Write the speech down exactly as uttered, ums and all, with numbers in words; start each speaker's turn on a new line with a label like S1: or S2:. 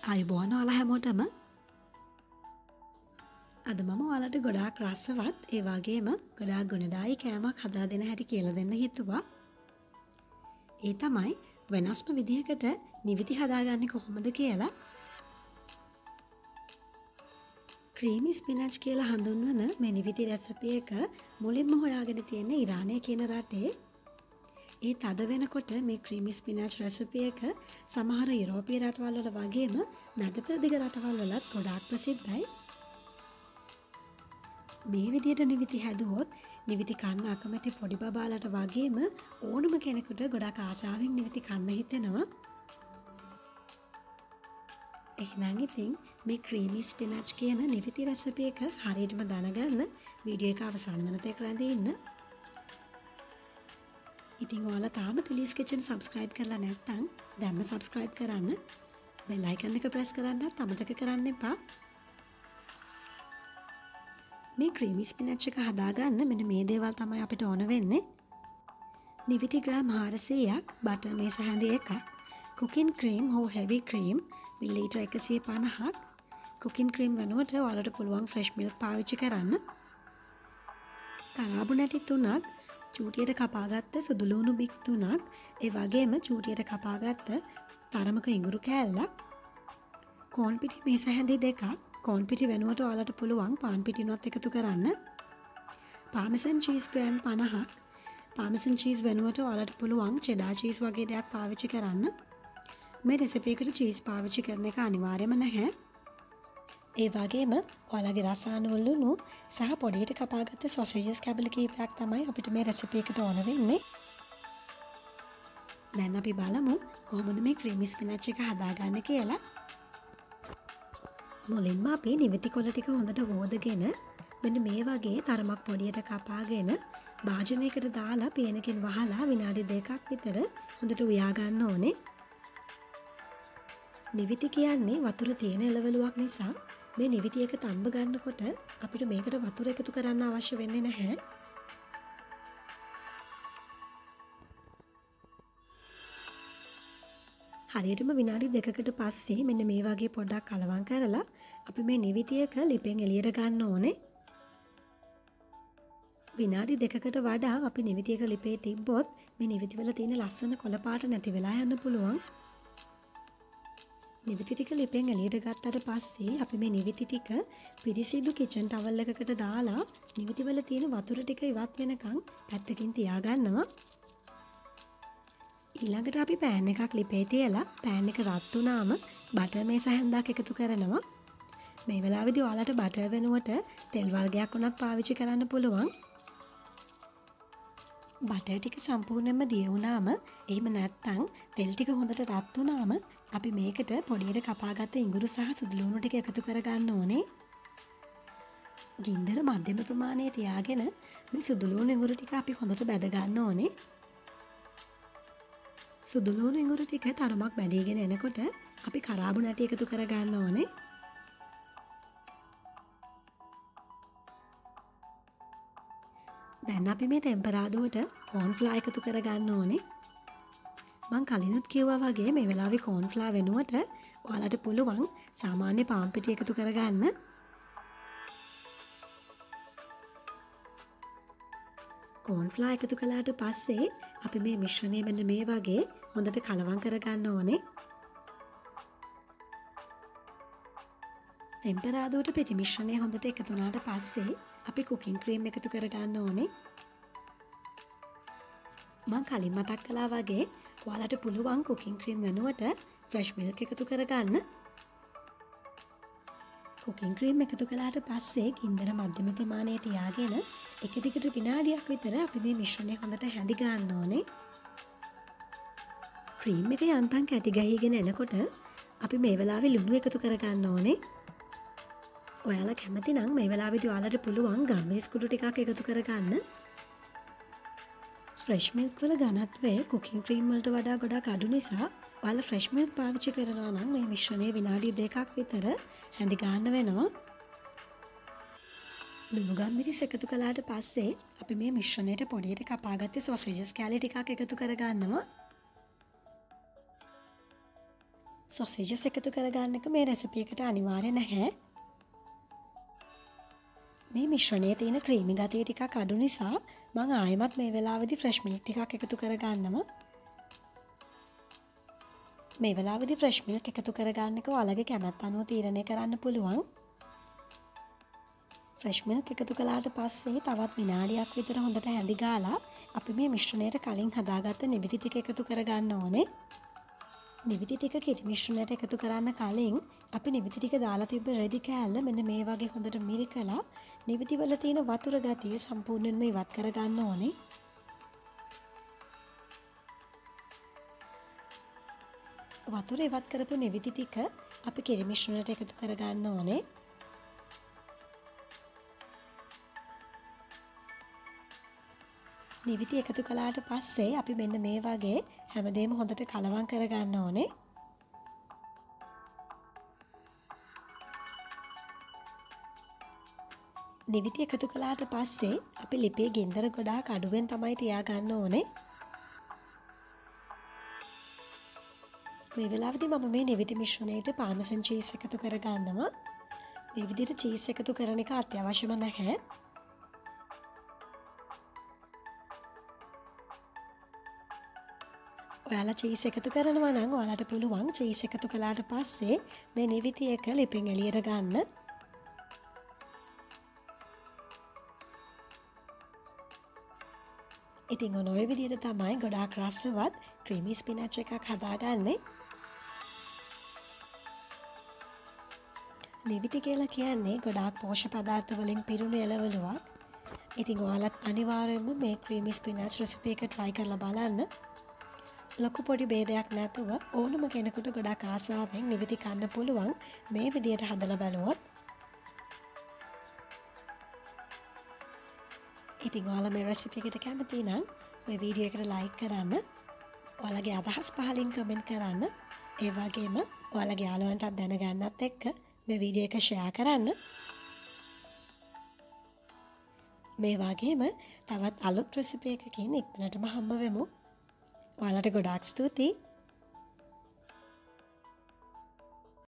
S1: ආයුබෝවන් ඔයාලා හැමෝටම. අද මම ඔයාලට ගොඩාක් රසවත් ඒ වගේම ගොඩාක් ගුණදායී කෑමක් හදලා දෙන්න හැටි කියලා දෙන්න හිතුවා. ඒ තමයි වෙනස්ම විදිහකට නිවිති හදාගන්නේ කොහොමද කියලා. ක්‍රීමි ස්පිනච් කියලා හඳුන්වන මේ නිවිති රෙසිපි එක මුලින්ම හොයාගෙන තියෙන්නේ ඉරානය කියන රටේ. ඒ තද වෙනකොට මේ ක්‍රීමි ස්පිනච් රෙසිපි එක සමහර යුරෝපීය රටවල් වල වගේම මැද පෙරදිග රටවල් වලත් ගොඩාක් ප්‍රසිද්ධයි. මේ විදිහට නිවිති හැදුවොත් නිවිති කන්න අකමැති පොඩි බබාලට වගේම ඕනම කෙනෙකුට ගොඩාක් ආසාවෙන් නිවිති කන්න හිතෙනවා. එහෙනම් ඉතින් මේ ක්‍රීමි ස්පිනච් කියන නිවිති රෙසිපි එක හරියටම දැනගන්න වීඩියෝ එක අවසන් වෙනතෙක් රැඳී ඉන්න. ඉතින් ඔයාලා තාම තිලිස් කිචන් සබ්ස්ක්‍රයිබ් කරලා නැත්නම් දැන්ම සබ්ස්ක්‍රයිබ් කරන්න. බෙල් අයිකන් එක ප්‍රෙස් කරන්නත් අමතක කරන්න එපා. මේ ක්‍රීමි ස්පිනච් එක හදාගන්න මෙන්න මේ දේවල් තමයි අපිට ඕන වෙන්නේ. නිවිති ග්‍රෑම් හාරසීයක්, බටර් මේස හැඳි එකක්, කුකින් ක්‍රීම් හෝ හෙවි ක්‍රීම් මිලිලීටර් එකසිය පනහක්, කුකින් ක්‍රීම් වෙනුවට ඔයාලට පුළුවන් ෆ්‍රෙෂ් මිල්ක් පාවිච්චි කරන්න. කරාබු නැටි තුනක්, චූටියට කපාගත්ත සුදුලූණු බික් තුනක්, ඒ වගේම චූටියට කපාගත්ත තරමක ඉඟුරු කෑල්ලක්, කෝන් පිටි මේස හැඳි දෙකක්, කෝන් පිටි වෙනුවට ඔයාලට පුළුවන් පාන් පිටිනුත් එකතු කරන්න. පාමසන් චීස් ග්‍රෑම් පනහක්, පාමසන් චීස් වෙනුවට ඔයාලට පුළුවන් චෙඩා චීස් වගේ දෙයක් පාවිච්චි කරන්න. මේ රෙසිපි එකට චීස් පාවිච්චි කරන එක අනිවාර්යම නැහැ. ඒ වගේම ඔයාලගේ රසායන ලුණු සහ පොඩියට කපාගත්ත සොසේජස් කැබලි කීපයක් තමයි අපිට මේ රෙසිපි එකට ඕන වෙන්නේ. දැන් අපි බලමු කොහොමද මේ ක්‍රීමි ස්පිනච් එක හදාගන්නේ කියලා. මුලින්ම අපි නිවිති කොළ ටික හොඳට හොදගෙන මෙන්න මේ වගේ තරමක් පොඩියට කපාගෙන භාජනයකට දාලා පියනකින් වහලා විනාඩි දෙකක් විතර හොඳට උයා ගන්න ඕනේ. නිවිති කියන්නේ වතුර තියෙන එළවලුවක් නිසා මේ නිවිති එක තම්බ ගන්නකොට අපිට මේකට වතුර එකතු කරන්න අවශ්‍ය වෙන්නේ නැහැ. හරියටම විනාඩි දෙකකට පස්සේ මෙන්න මේ වගේ පොඩ්ඩක් කලවම් කරලා අපි මේ නිවිති එක ලිපෙන් එළියට ගන්න ඕනේ. විනාඩි දෙකකට වඩා අපි නිවිති එක ලිපේ තිබ්බොත් මේ නිවිති වල තියෙන ලස්සන කොළ පාට නැති වෙලා යන්න පුළුවන්. නිවිති ටික ලිපෙන් එළියට ගත්තට පස්සේ අපි මේ නිවිති ටික පිරිසිදු කිචන් ටවල් එකකට දාලා නිවිති වල තියෙන වතුර ටික ඉවත් වෙනකන් පැත්තකින් තියාගන්නවා. ඊළඟට අපි පෑන් එකක් ලිපේ තියලා පෑන් එක රත් වුණාම බටර් මේස හැන්දක් එකතු කරනවා. මේ වෙලාවේදී ඔයාලට බටර් වෙනුවට තෙල් වර්ගයක් උනත් පාවිච්චි කරන්න පුළුවන්. බටර් ටික සම්පූර්ණයෙන්ම දිය වුණාම එහෙම නැත්නම් තෙල් ටික හොඳට රත් වුණාම අපි මේකට පොඩියට කපාගත්ත ඉඟුරු සහ සුදුලූණු ටික එකතු කරගන්න ඕනේ. ගින්දර මධ්‍යම ප්‍රමාණයේ තියාගෙන මේ සුදුලූණු ඉඟුරු ටික අපි හොඳට බැද ගන්න ඕනේ. සුදුලූණු ඉඟුරු ටික තරමක් බැදීගෙන එනකොට අපි කරාබු නැටි එකතු කරගන්න ඕනේ. දැන් අපි මේ ටෙම්පරාදුවට කෝන් ෆ්ලා එකතු කරගන්න ඕනේ. මම කලිනුත් කිව්වා වගේ මේ වෙලාවේ කෝන් ෆ්ලා වෙනුවට ඔයාලට පුළුවන් සාමාන්‍ය පාන් පිටි එකතු කරගන්න. කෝන් ෆ්ලා එකතු කළාට පස්සේ අපි මේ මිශ්‍රණය මෙන්න මේ වගේ හොඳට කලවම් කරගන්න ඕනේ. ටෙම්පරාදුවට පිටි මිශ්‍රණය හොඳට එකතු වුණාට පස්සේ අපි කුකින් ක්‍රීම් එකතු කරගන්න ඕනේ. මම කලින් මතක් කළා වගේ ඔයාලට පුළුවන් කුකින් ක්‍රීම් වෙනුවට ෆ්‍රෙෂ් මිල්ක් එකතු කරගන්න. කුකින් ක්‍රීම් එකතු කළාට පස්සේ ගින්දර මධ්‍යම ප්‍රමාණයේ තියාගෙන එක දිගට විනාඩියක් විතර අපි මේ මිශ්‍රණය හොඳට හැඳි ගන්න ඕනේ. ක්‍රීම් එක යන්තම් කැටි ගහීගෙන එනකොට අපි මේ වෙලාවේ ලුණු එකතු කරගන්න ඕනේ. ඔයාලා කැමති නම් මේ වෙලාවේදී ඔයාලට පුළුවන් ගම්මිරිස් කුඩු ටිකක් එකතු කරගන්න. ෆ්‍රෙෂ් මිල්ක් වල ඝනත්වය කුකින් ක්‍රීම් වලට වඩා ගොඩාක් අඩු නිසා ඔයාලා ෆ්‍රෙෂ් මිල්ක් පාවිච්චි කරනවා නම් මේ මිශ්‍රණය විනාඩි දෙකක් විතර හැඳි ගන්න වෙනවා. ලුණු ගම්මිරිස් එකතු කළාට පස්සේ අපි මේ මිශ්‍රණයට පොඩියට කපාගත්ත සොසේජස් කෑලි ටිකක් එකතු කරගන්නවා. සොසේජස් එකතු කරගන්න එක මේ රෙසිපි එකට අනිවාර්ය නැහැ. මේ මිශ්‍රණයේ තියෙන ක්‍රීමි ගතිය ටිකක් අඩු නිසා මම ආයෙමත් මේ වෙලාවේදී ෆ්‍රෙෂ් මිල්ක් ටිකක් එකතු කරගන්නවා. මේ වෙලාවේදී ෆ්‍රෙෂ් මිල්ක් එකතු කරගන්න එක ඔයාලගේ කැමැත්ත අනුව තීරණය කරන්න පුළුවන්. ෆ්‍රෙෂ් මිල්ක් එකතු කළාට පස්සේ තවත් විනාඩියක් විතර හොඳට හැඳි ගාලා අපි මේ මිශ්‍රණයට කලින් හදාගත්ත නිවිති ටික එකතු කරගන්න ඕනේ. නිවිති ටික කිරි මිශ්‍රණයට එකතු කරන්න කලින් අපි නිවිති ටික දාලා තිබ්බ රෙදි කෑල්ල මෙන්න මේ වගේ හොඳට මිරිකලා නිවිති වල තියෙන වතුර ගතිය සම්පූර්ණයෙන්ම ඉවත් කරගන්න ඕනේ. වතුර ඉවත් කරපු නිවිති ටික අපි කිරි මිශ්‍රණයට එකතු කරගන්න ඕනේ. නිවිති එකතු කළාට පස්සේ අපි මෙන්න මේ වගේ හැමදේම හොඳට කලවම් කරගන්න ඕනේ. නිවිති එකතු කළාට පස්සේ අපි ලිපේ ගින්දර ගොඩාක් අඩුවෙන් තමයි තියාගන්න ඕනේ. මේ වෙලාවේදී මම මේ නිවිති මිශ්‍රණයට පාමසන් චීස් එකතු කරගන්නවා. මේ විදිහට චීස් එකතු කරන එක අත්‍යවශ්‍යම නැහැ. ඔයාලා චීස් එකතු කරනවා නම් ඔයාලට පුළුවන් චීස් එකතු කළාට පස්සේ මේ නිවිති එක ලිපෙන් එළියට ගන්න. ඉතින් ඔන්න ඔය විදිහට තමයි ගොඩාක් රසවත් ක්‍රීමි ස්පිනච් එකක් හදාගන්නේ. නිවිති කියලා කියන්නේ ගොඩාක් පෝෂ්‍ය පදාර්ථ වලින් පිරුණු එළවලුවක්. ඉතින් ඔයාලත් අනිවාර්යයෙන්ම මේ ක්‍රීමි ස්පිනච් රෙසිපි එක try කරලා බලන්න. ලොකු පොඩි ભેදයක් නැතුව ඕනම කෙනෙකුට ගොඩාක් ආසාවෙන් නිවිති කන්න පුළුවන් මේ විදියට හදලා බලුවොත්. ඉතින් ඔයාලා මේ රෙසිපි එකට කැමති නම් මේ වීඩියෝ එකට ලයික් කරන්න, ඔයාලගේ අදහස් පහලින් කමෙන්ට් කරන්න, ඒ වගේම ඔයාලගේ යාළුවන්ටත් දැනගන්නත් එක්ක මේ වීඩියෝ එක ෂෙයා කරන්න. මේ වගේම තවත් අලුත් රෙසිපි එකකින් ඉක්මනටම හම්බ වෙමු. ඔයාලට ගොඩාක් ස්තුතියි.